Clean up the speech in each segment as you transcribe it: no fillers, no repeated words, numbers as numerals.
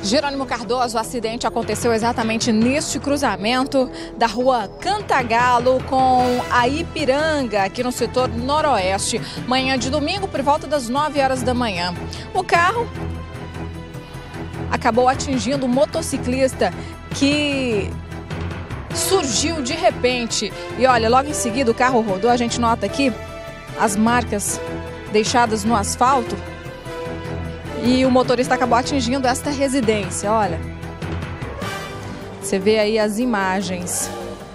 Jerônimo Cardoso, o acidente aconteceu exatamente neste cruzamento da rua Cantagalo com a Ipiranga, aqui no setor noroeste. Manhã de domingo, por volta das 9 horas da manhã. O carro acabou atingindo um motociclista que surgiu de repente. E olha, logo em seguida o carro rodou, a gente nota aqui as marcas deixadas no asfalto. E o motorista acabou atingindo esta residência, olha. Você vê aí as imagens.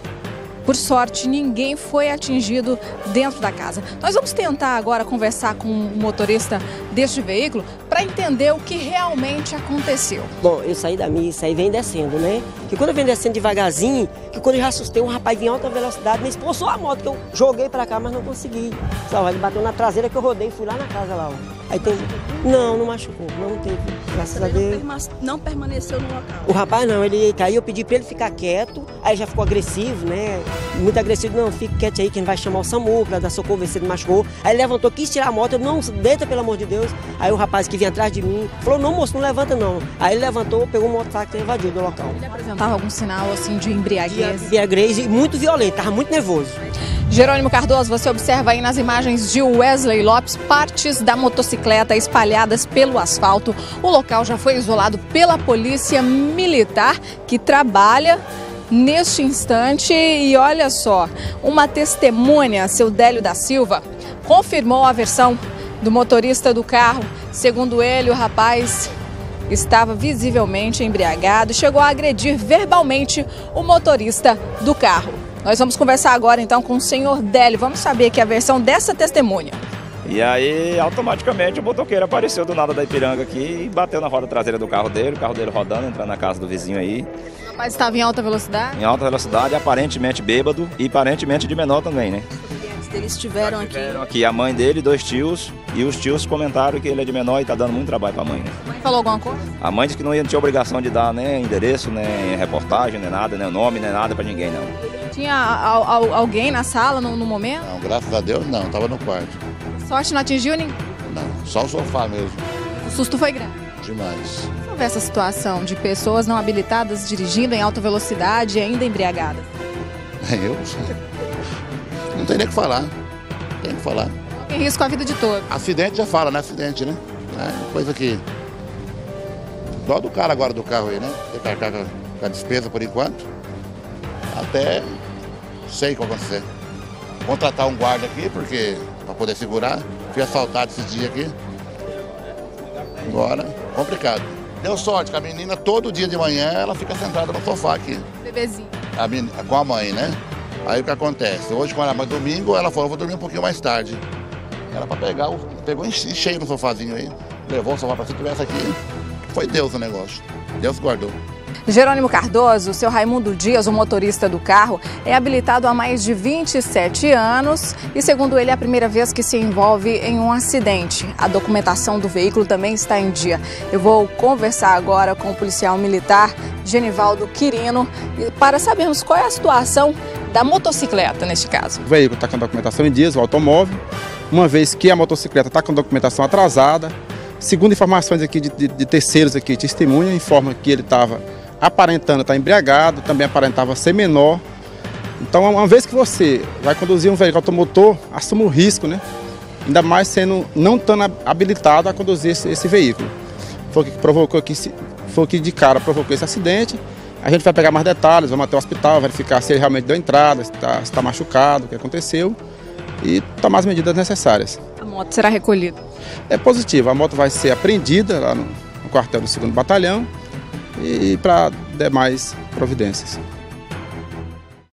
Por sorte, ninguém foi atingido dentro da casa. Nós vamos tentar agora conversar com o motorista deste veículo para entender o que realmente aconteceu. Bom, eu saí da missa e vem descendo, né? Que quando eu venho descendo devagarzinho, que quando eu já assustei, um rapaz em alta velocidade me expulsou a moto, que eu joguei para cá, mas não consegui. Só, ele bateu na traseira que eu rodei e fui lá na casa lá, ó. Aí tem... Não machucou, não teve, graças a Deus. Não permaneceu no local? O rapaz não, ele caiu, eu pedi para ele ficar quieto, aí já ficou agressivo, né? Muito agressivo, não, fique quieto aí que a gente vai chamar o SAMU para dar socorro, ver se ele machucou. Aí ele levantou, quis tirar a moto, eu não, deita pelo amor de Deus. Aí o rapaz que vinha atrás de mim falou, não moço, não levanta não. Aí ele levantou, pegou o motocicleta e evadiu do local. Ele apresentava algum sinal assim de embriaguez? Embriaguez e muito violento, estava muito nervoso. Jerônimo Cardoso, você observa aí nas imagens de Wesley Lopes partes da motocicleta espalhadas pelo asfalto. O local já foi isolado pela polícia militar que trabalha neste instante. E olha só, uma testemunha, seu Délio da Silva, confirmou a versão do motorista do carro. Segundo ele, o rapaz estava visivelmente embriagado e chegou a agredir verbalmente o motorista do carro. Nós vamos conversar agora então com o senhor Délio, vamos saber aqui a versão dessa testemunha. E aí, automaticamente, o motoqueiro apareceu do nada da Ipiranga aqui e bateu na roda traseira do carro dele, o carro dele rodando, entrando na casa do vizinho aí. O rapaz estava em alta velocidade? Em alta velocidade, aparentemente bêbado e aparentemente de menor também, né? Eles estiveram aqui. Estiveram aqui a mãe dele, 2 tios, e os tios comentaram que ele é de menor e tá dando muito trabalho pra mãe, né? A mãe falou alguma coisa? A mãe disse que não tinha obrigação de dar nem endereço, nem reportagem, nem nada, nem nome, nem nada pra ninguém, não. Tinha alguém na sala no momento? Não, graças a Deus não, tava no quarto. Sorte não atingiu ninguém? Não, só o sofá mesmo. O susto foi grande? Demais. Como essa situação de pessoas não habilitadas dirigindo em alta velocidade e ainda embriagadas? Eu não tem nem o que falar. Tem que falar. Tem risco a vida de todos. Acidente já fala, né? Acidente, né? É coisa que... Dó do cara agora do carro aí, né? Tem que arcar com a despesa por enquanto. Até sei o que vai acontecer. Contratar um guarda aqui, porque para poder segurar. Fui assaltado esses dias aqui. Agora, complicado. Deu sorte que a menina, todo dia de manhã, ela fica sentada no sofá aqui. Bebezinho. Com a mãe, né? Aí o que acontece? Hoje, quando era mais domingo, ela falou, vou dormir um pouquinho mais tarde. Era para pegar, pegou em cheio no sofazinho aí. Levou o sofá para se tivesse aqui. Foi Deus o negócio. Deus guardou. Jerônimo Cardoso, o seu Raimundo Dias, o motorista do carro, é habilitado há mais de 27 anos e, segundo ele, é a primeira vez que se envolve em um acidente. A documentação do veículo também está em dia. Eu vou conversar agora com o policial militar Genivaldo Quirino para sabermos qual é a situação da motocicleta neste caso. O veículo está com a documentação em dias, o automóvel, uma vez que a motocicleta está com a documentação atrasada. Segundo informações aqui de terceiros aqui, testemunha, informa que ele estava aparentando estar embriagado, também aparentava ser menor. Então, uma vez que você vai conduzir um veículo automotor, assuma o risco, né? Ainda mais sendo não estando habilitado a conduzir esse veículo. Foi o que de cara provocou esse acidente. A gente vai pegar mais detalhes, vamos até o hospital, verificar se ele realmente deu entrada, se está machucado, o que aconteceu e tomar as medidas necessárias. A moto será recolhida? É positivo, a moto vai ser apreendida lá no quartel do 2º Batalhão e para demais providências.